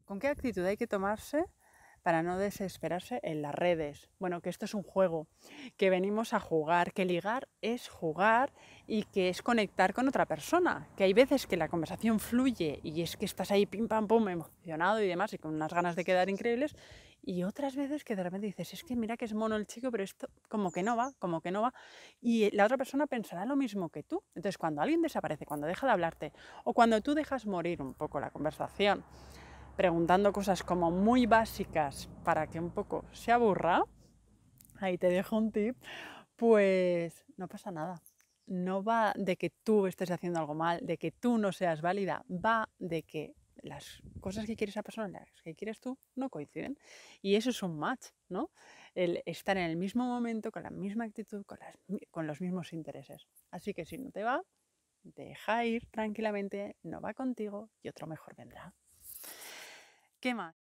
¿Con qué actitud hay que tomarse para no desesperarse en las redes? Bueno, que esto es un juego, que venimos a jugar, que ligar es jugar y que es conectar con otra persona, que hay veces que la conversación fluye y es que estás ahí pim pam pum emocionado y demás y con unas ganas de quedar increíbles, y otras veces que de repente dices, es que mira que es mono el chico, pero esto como que no va, y la otra persona pensará lo mismo que tú. Entonces, cuando alguien desaparece, cuando deja de hablarte o cuando tú dejas morir un poco la conversación, preguntando cosas como muy básicas para que un poco se aburra, ahí te dejo un tip, pues no pasa nada. No va de que tú estés haciendo algo mal, de que tú no seas válida, va de que las cosas que quiere esa persona y las que quieres tú no coinciden. Y eso es un match, ¿no? El estar en el mismo momento, con la misma actitud, con los mismos intereses. Así que si no te va, deja ir tranquilamente, no va contigo y otro mejor vendrá. ¿Qué más?